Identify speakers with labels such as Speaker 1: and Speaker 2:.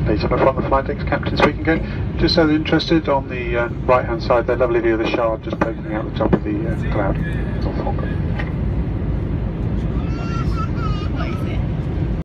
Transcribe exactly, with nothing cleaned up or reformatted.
Speaker 1: Peter from the flight deck's captain speaking again. Just so they're interested, on the uh, right hand side, that lovely view of the Shard just poking out the top of the uh, cloud or fog.